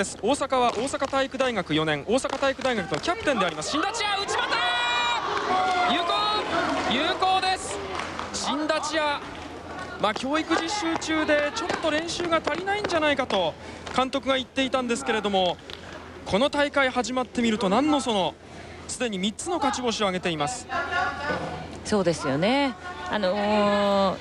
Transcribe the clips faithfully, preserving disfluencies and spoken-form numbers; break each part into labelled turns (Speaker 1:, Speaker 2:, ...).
Speaker 1: です。大阪は大阪体育大学よねん、大阪体育大学のキャプテンであります新田千谷、内股有効有効です。新田千谷、まあ、教育実習中でちょっと練習が足りないんじゃないかと監督が言っていたんですけれども、この大会始まってみると何のそのすでにみっつの勝ち星を挙げています。
Speaker 2: そうですよね。あのー、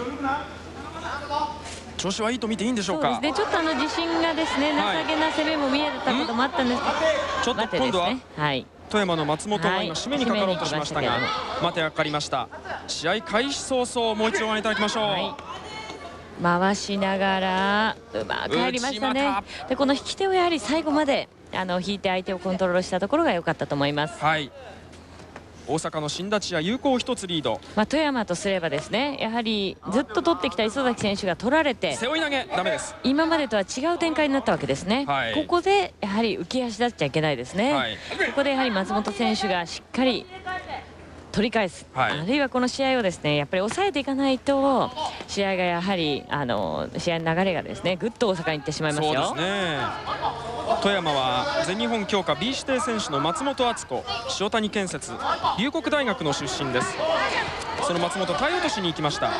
Speaker 1: 調子はいいと見ていいんでしょうか。
Speaker 2: そうですね、ちょっとあの自信がですね、
Speaker 1: はい、
Speaker 2: 情けな攻めも見えたこともあったんですけど、
Speaker 1: ちょっと今度は、はい、富山の松本が今締めにかかろうとしましたが、はい、待てがかかりました。試合開始早々もう一度ご覧いただきましょう。はい、
Speaker 2: 回しながらうまく入りましたね。でこの引き手をやはり最後まであの引いて相手をコントロールしたところが良かったと思います。はい、
Speaker 1: 大阪の新田千谷、有効一つリード。
Speaker 2: まあ、富山とすればですね、やはりずっと取ってきた磯崎選手が取られて
Speaker 1: 背負い投げダメです。
Speaker 2: 今までとは違う展開になったわけですね。はい、ここでやはり浮き足立っちゃいけないですね。はい、ここでやはり松本選手がしっかり取り返す、はい、あるいはこの試合をですねやっぱり抑えていかないと試合がやはりあの試合の流れがですねぐっと大阪に行ってしまいますよ。
Speaker 1: そうですね。富山は全日本強化 B 指定選手の松本敦子、塩谷建設、龍谷大学の出身です。その松本、体落としに行きました。こ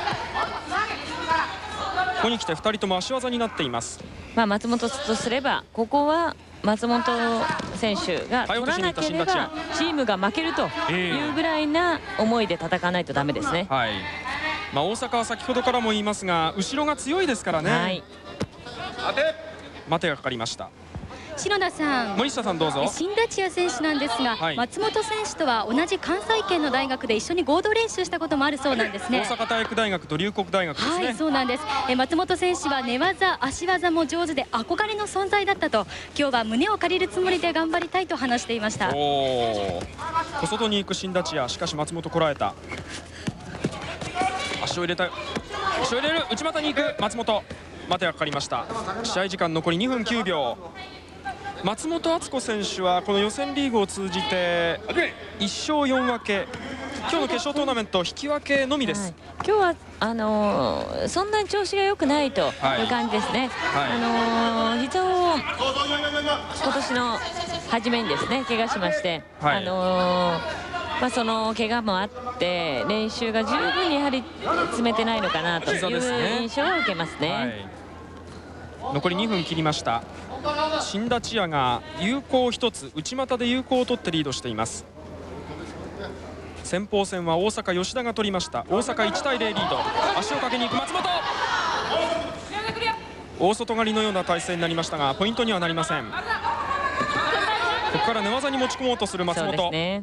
Speaker 1: こに来てふたりとも足技になっています。
Speaker 2: まあ松本とすればここは松本選手が取らなければチームが負けるというぐらいな思いで戦わないとダメですね。
Speaker 1: はい、まあ、大阪は先ほどからも言いますが後ろが強いですからね。はい、待てがかかりました。
Speaker 3: 篠田さん、
Speaker 1: 森下さんどうぞ。
Speaker 3: 新田千谷選手なんですが、はい、松本選手とは同じ関西圏の大学で一緒に合同練習したこともあるそうなんですね。
Speaker 1: 大阪体育大学と龍谷大学ですね。
Speaker 3: はい、そうなんです。え松本選手は寝技、足技も上手で憧れの存在だったと、今日は胸を借りるつもりで頑張りたいと話していました。
Speaker 1: お小外に行く新田千谷、しかし松本こらえた。足を入れた、足を入れる、内股に行く松本、待てがかかりました。試合時間残りにふんきゅうびょう。松本敦子選手はこの予選リーグを通じていっしょうよんわけ、今日の決勝トーナメント引き分けのみです。
Speaker 2: はい、今日はあのー、そんなに調子が良くないという感じですね。はい、あのー、膝を今年の初めにですね怪我しまして、はい、あのーまあ、その怪我もあって練習が十分にやはり詰めてないのかなという印象を受けますね。
Speaker 1: はい、残りにふん切りました。新田千谷が有効ひとつ、内股で有効を取ってリードしています。先鋒戦は大阪吉田が取りました。大阪いちたいゼロリード。足をかけに行く松本、大外刈りのような体勢になりましたがポイントにはなりません。ここから寝技に持ち込もうとする松本。そうですね。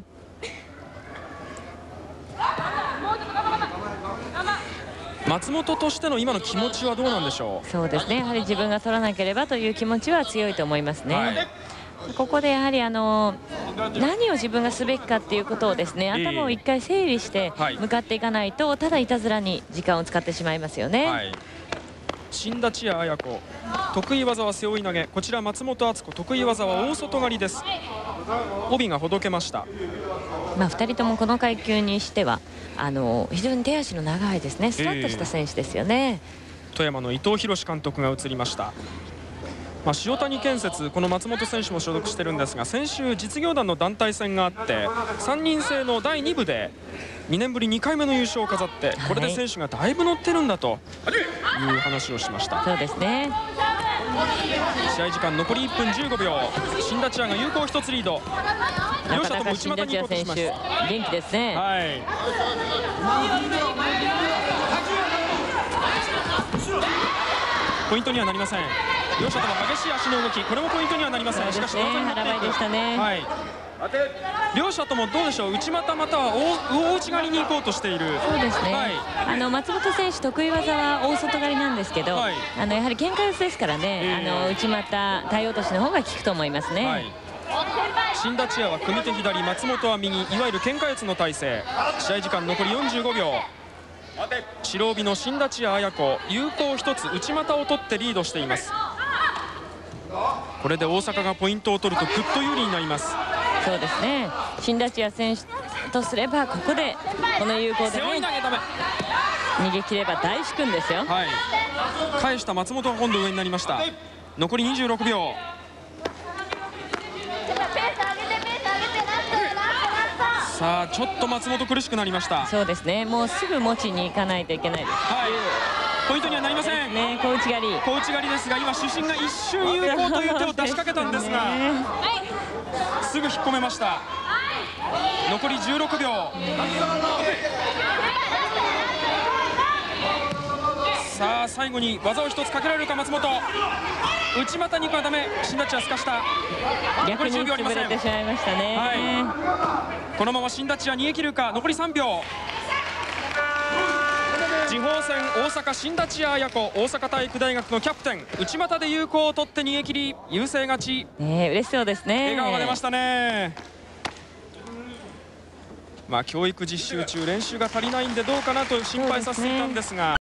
Speaker 1: 松本としての今の気持ちはどうなんでしょう。
Speaker 2: そうですね、やはり自分が取らなければという気持ちは強いと思いますね。はい、ここでやはりあの何を自分がすべきかっていうことをですね、頭を一回整理して向かっていかないと、ただいたずらに時間を使ってしまいますよね。はい、
Speaker 1: 新田千谷綾子、得意技は背負い投げ、こちら松本敦子、得意技は大外刈りです。帯がほどけました。
Speaker 2: まあ、ふたりともこの階級にしてはあの非常に手足の長いですね、スラッとした選手ですよね。
Speaker 1: えー、富山の伊藤博監督が映りました。まあ、塩谷建設、この松本選手も所属してるんですが、先週実業団の団体戦があってさんにん制のだいにぶでにねんぶりにかいめの優勝を飾って、これで選手がだいぶ乗ってるんだという話をしました。
Speaker 2: そうですね。
Speaker 1: 試合時間残りいっぷんじゅうごびょう。新田千谷が有効ひとつリード。両者とも内股に行こうとします。
Speaker 2: 元気ですね。はい、
Speaker 1: ポイントにはなりません。両者とも激しい足の動き、これもポイントにはなりません。しかし技になっていく。腹ばいでしたね。はい、両者ともどうでしょう、内股または大内刈りに行こうとしている。
Speaker 2: そうですね。はい、あの松本選手得意技は大外刈りなんですけど、はい、あのやはり喧嘩四つですからね、えー、あの内股体落としの方が効くと思いますね。はい、
Speaker 1: 新田千谷は組手左、松本は右、いわゆる喧嘩四つの体勢。試合時間残りよんじゅうごびょう。白帯の新田千谷綾子、有効ひとつ、内股を取ってリードしています。これで大阪がポイントを取るとぐっと有利になります。
Speaker 2: そうですね。新田千谷選手とすればここでこの有効で、ね、逃げ切れば大殊勲ですよ。
Speaker 1: はい、返した松本が今度上になりました。残りにじゅうろくびょう。 さあちょっと松本苦しくなりました。
Speaker 2: そうですね、もうすぐ持ちに行かないといけないです。
Speaker 1: はい、ポイントにはなりません
Speaker 2: ね、小内刈り
Speaker 1: 小内刈りですが、今主審が一瞬有効という手を出しかけたんですが、すぐ引っ込めました。残りじゅうろくびょう。さあ最後に技を一つかけられるか松本。内股に行くはダメ。新立ちはすかした。
Speaker 2: 逆に潰れてしまいましたね。
Speaker 1: はい、このまま新立ちは逃げ切るか。残りさんびょう。次鋒戦大阪新立屋綾子、大阪体育大学のキャプテン、内股で有効を取って逃げ切り優勢勝ち。
Speaker 2: ね、嬉しそうですね。
Speaker 1: 笑顔が出ましたね。まあ教育実習中練習が足りないんでどうかなと心配させていたんですが。